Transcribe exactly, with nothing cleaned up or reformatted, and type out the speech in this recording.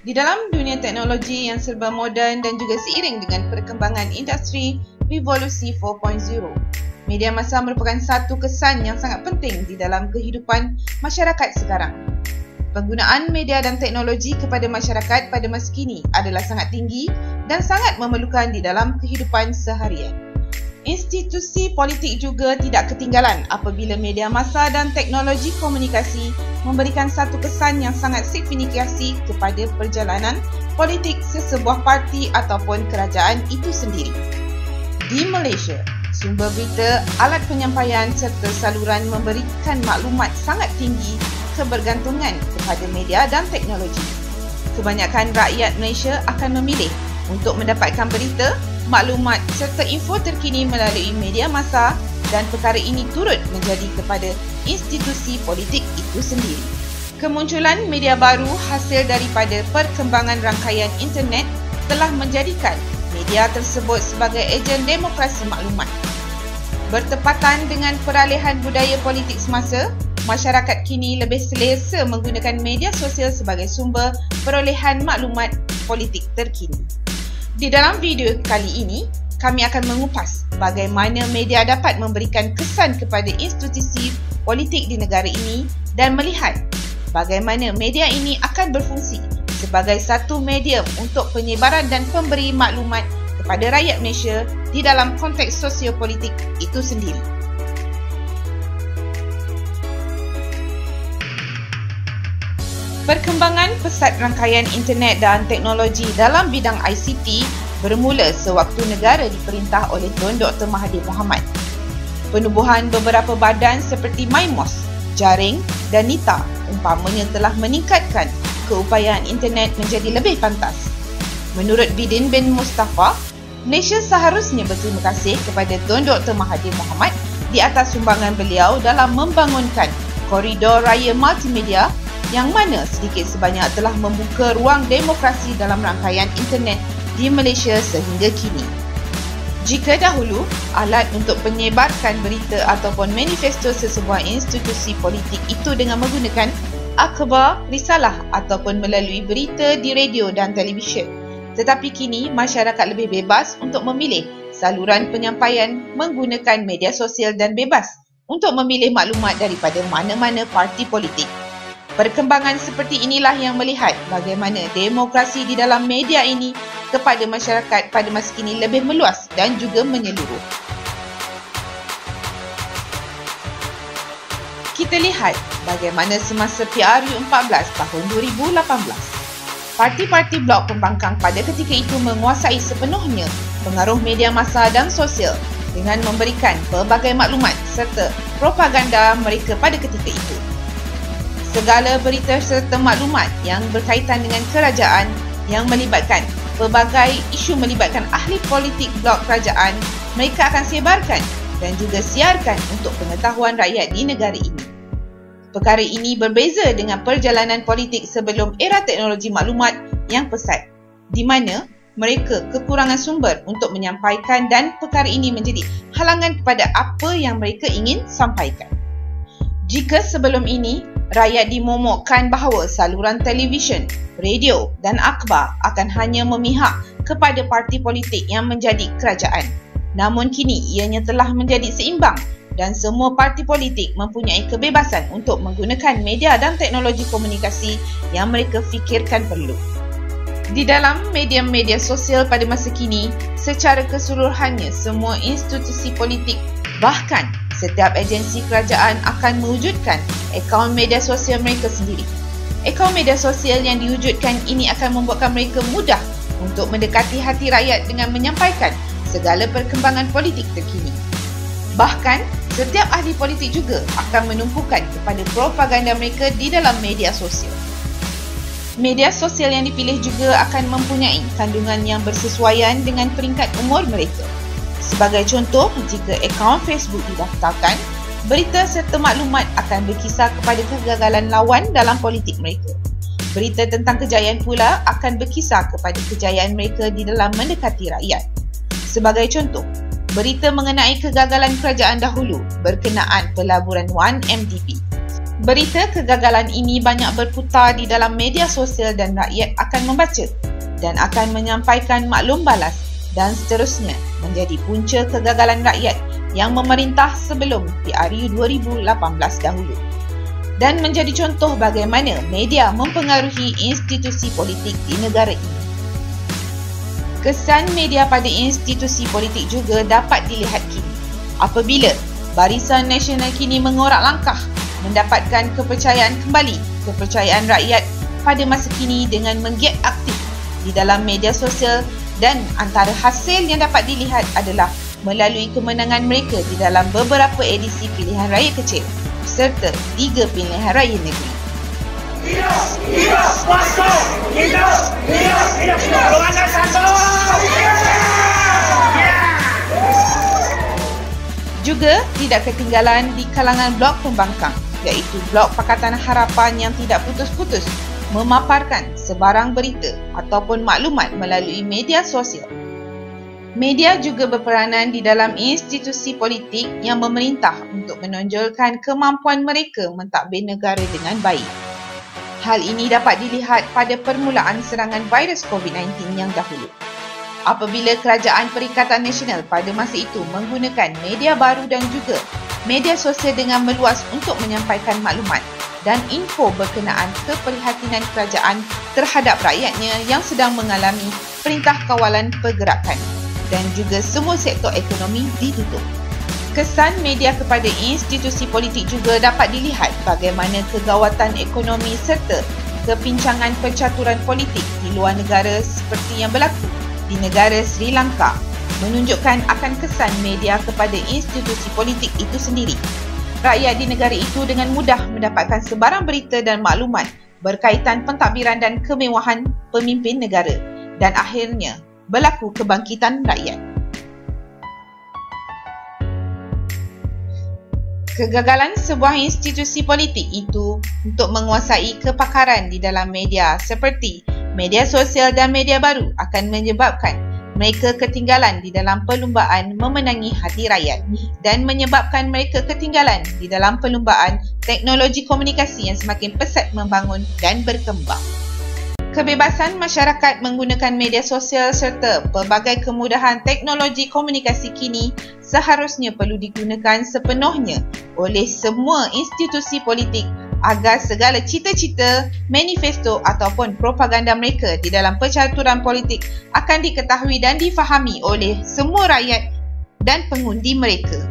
Di dalam dunia teknologi yang serba moden dan juga seiring dengan perkembangan industri revolusi empat titik kosong, media massa merupakan satu kesan yang sangat penting di dalam kehidupan masyarakat sekarang. Penggunaan media dan teknologi kepada masyarakat pada masa kini adalah sangat tinggi dan sangat memerlukan di dalam kehidupan seharian. Institusi politik juga tidak ketinggalan apabila media massa dan teknologi komunikasi memberikan satu kesan yang sangat signifikasi kepada perjalanan politik sesebuah parti ataupun kerajaan itu sendiri. Di Malaysia, sumber berita, alat penyampaian serta saluran memberikan maklumat sangat tinggi kebergantungan kepada media dan teknologi. Kebanyakan rakyat Malaysia akan memilih untuk mendapatkan berita, maklumat serta info terkini melalui media massa dan perkara ini turut menjadi kepada institusi politik itu sendiri. Kemunculan media baru hasil daripada perkembangan rangkaian internet telah menjadikan media tersebut sebagai ejen demokrasi maklumat. Bertepatan dengan peralihan budaya politik semasa, masyarakat kini lebih selesa menggunakan media sosial sebagai sumber perolehan maklumat politik terkini. Di dalam video kali ini, kami akan mengupas bagaimana media dapat memberikan kesan kepada institusi politik di negara ini dan melihat bagaimana media ini akan berfungsi sebagai satu medium untuk penyebaran dan pemberi maklumat kepada rakyat Malaysia di dalam konteks sosiopolitik itu sendiri. Perkembangan pesat rangkaian internet dan teknologi dalam bidang I C T bermula sewaktu negara diperintah oleh Tun Doktor Mahathir Mohamad. Penubuhan beberapa badan seperti MyMos, Jaring dan Nita umpamanya telah meningkatkan keupayaan internet menjadi lebih pantas. Menurut Bidin bin Mustafa, Malaysia seharusnya berterima kasih kepada Tun Doktor Mahathir Mohamad di atas sumbangan beliau dalam membangunkan koridor raya multimedia yang mana sedikit sebanyak telah membuka ruang demokrasi dalam rangkaian internet di Malaysia sehingga kini. Jika dahulu, alat untuk penyebarkan berita ataupun manifesto sesebuah institusi politik itu dengan menggunakan akhbar, risalah ataupun melalui berita di radio dan televisyen. Tetapi kini, masyarakat lebih bebas untuk memilih saluran penyampaian menggunakan media sosial dan bebas untuk memilih maklumat daripada mana-mana parti politik. Perkembangan seperti inilah yang melihat bagaimana demokrasi di dalam media ini kepada masyarakat pada masa kini lebih meluas dan juga menyeluruh. Kita lihat bagaimana semasa P R U empat belas tahun dua ribu lapan belas. Parti-parti blok pembangkang pada ketika itu menguasai sepenuhnya pengaruh media massa dan sosial dengan memberikan pelbagai maklumat serta propaganda mereka pada ketika itu. Segala berita serta maklumat yang berkaitan dengan kerajaan yang melibatkan pelbagai isu melibatkan ahli politik blok kerajaan, mereka akan sebarkan dan juga siarkan untuk pengetahuan rakyat di negara ini. Perkara ini berbeza dengan perjalanan politik sebelum era teknologi maklumat yang pesat, di mana mereka kekurangan sumber untuk menyampaikan dan perkara ini menjadi halangan kepada apa yang mereka ingin sampaikan. Jika sebelum ini, rakyat dimomokkan bahawa saluran televisyen, radio dan akhbar akan hanya memihak kepada parti politik yang menjadi kerajaan. Namun kini ianya telah menjadi seimbang dan semua parti politik mempunyai kebebasan untuk menggunakan media dan teknologi komunikasi yang mereka fikirkan perlu. Di dalam media-media sosial pada masa kini, secara keseluruhannya semua institusi politik bahkan setiap agensi kerajaan akan mewujudkan akaun media sosial mereka sendiri. Akaun media sosial yang diwujudkan ini akan membuatkan mereka mudah untuk mendekati hati rakyat dengan menyampaikan segala perkembangan politik terkini. Bahkan, setiap ahli politik juga akan menumpukan kepada propaganda mereka di dalam media sosial. Media sosial yang dipilih juga akan mempunyai kandungan yang bersesuaian dengan peringkat umur mereka. Sebagai contoh, jika akaun Facebook didaftarkan, berita serta maklumat akan berkisar kepada kegagalan lawan dalam politik mereka. Berita tentang kejayaan pula akan berkisar kepada kejayaan mereka di dalam mendekati rakyat. Sebagai contoh, berita mengenai kegagalan kerajaan dahulu berkenaan pelaburan one M D P. Berita kegagalan ini banyak berputar di dalam media sosial dan rakyat akan membaca dan akan menyampaikan maklum balas dan seterusnya menjadi punca kegagalan rakyat yang memerintah sebelum P R U dua ribu lapan belas dahulu dan menjadi contoh bagaimana media mempengaruhi institusi politik di negara ini. Kesan media pada institusi politik juga dapat dilihat kini apabila Barisan Nasional kini mengorak langkah mendapatkan kepercayaan kembali kepercayaan rakyat pada masa kini dengan menggiat aktif di dalam media sosial, dan antara hasil yang dapat dilihat adalah melalui kemenangan mereka di dalam beberapa edisi pilihan raya kecil serta tiga pilihan raya negeri. Hidup! Hidup! Pasok! Hidup! Hidup! Hidup! Golongan satu! Juga tidak ketinggalan di kalangan blog pembangkang, iaitu blog Pakatan Harapan yang tidak putus-putus memaparkan sebarang berita ataupun maklumat melalui media sosial. Media juga berperanan di dalam institusi politik yang memerintah untuk menonjolkan kemampuan mereka mentadbir negara dengan baik. Hal ini dapat dilihat pada permulaan serangan virus COVID sembilan belas yang dahulu, apabila Kerajaan Perikatan Nasional pada masa itu menggunakan media baru dan juga media sosial dengan meluas untuk menyampaikan maklumat dan info berkenaan keprihatinan kerajaan terhadap rakyatnya yang sedang mengalami perintah kawalan pergerakan dan juga semua sektor ekonomi ditutup. Kesan media kepada institusi politik juga dapat dilihat bagaimana kegawatan ekonomi serta kepincangan percaturan politik di luar negara seperti yang berlaku di negara Sri Lanka menunjukkan akan kesan media kepada institusi politik itu sendiri. Rakyat di negara itu dengan mudah mendapatkan sebarang berita dan maklumat berkaitan pentadbiran dan kemewahan pemimpin negara dan akhirnya berlaku kebangkitan rakyat. Kegagalan sebuah institusi politik itu untuk menguasai kepakaran di dalam media seperti media sosial dan media baru akan menyebabkan mereka ketinggalan di dalam perlumbaan memenangi hati rakyat dan menyebabkan mereka ketinggalan di dalam perlumbaan teknologi komunikasi yang semakin pesat membangun dan berkembang. Kebebasan masyarakat menggunakan media sosial serta pelbagai kemudahan teknologi komunikasi kini seharusnya perlu digunakan sepenuhnya oleh semua institusi politik agar segala cita-cita, manifesto ataupun propaganda mereka di dalam percaturan politik akan diketahui dan difahami oleh semua rakyat dan pengundi mereka.